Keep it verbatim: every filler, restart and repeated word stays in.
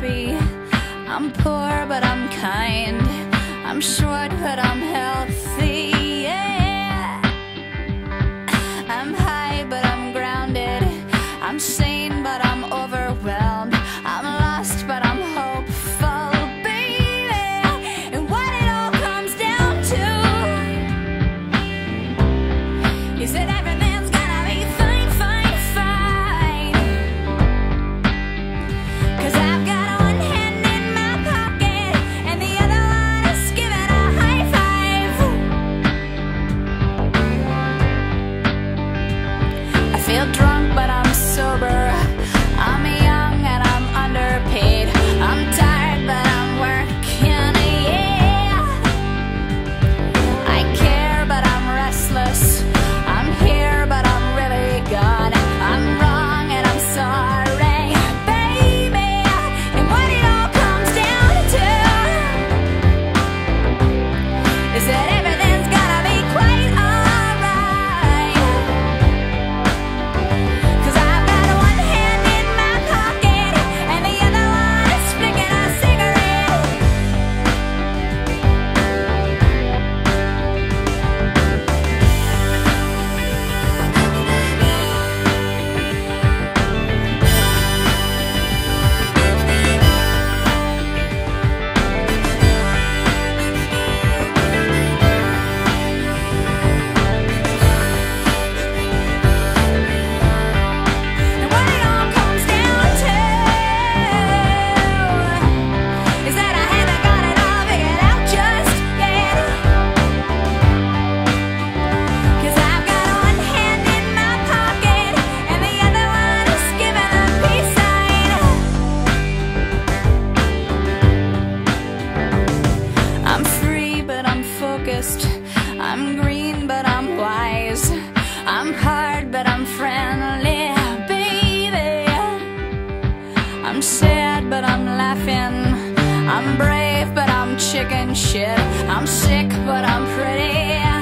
happy. I'm poor, but I'm kind. I'm short, but I'm healthy. Yeah. I'm high, but I'm grounded. I'm sane, but I'm overwhelmed. I'm lost, but I'm hopeful, baby. And what it all comes down to is that everything's gonna be fine, fine, fine. 'Cause I've got one hand in my pocket and the other one is giving a high five. I feel drunk, but I'm sober. I'm young and I'm underpaid. I'm tired, but I'm working, yeah. I care, but I'm restless. I'm here, but I'm really gone. I'm wrong and I'm sorry, baby. And what it all comes down to is that everything's gonna be quite alright. 'Cause I've got one hand in my pocket and the other one is flicking a cigarette. And what it all comes down to is that I haven't got it all figured out just yet. 'Cause I've got one hand in my pocket and the other one is giving a peace sign. I'm free, but I'm focused. I'm green, but I'm wise. I'm hard, but I'm friendly, baby. I'm sad, but I'm laughing. I'm brave, but I'm chicken shit. I'm sick, but I'm pretty.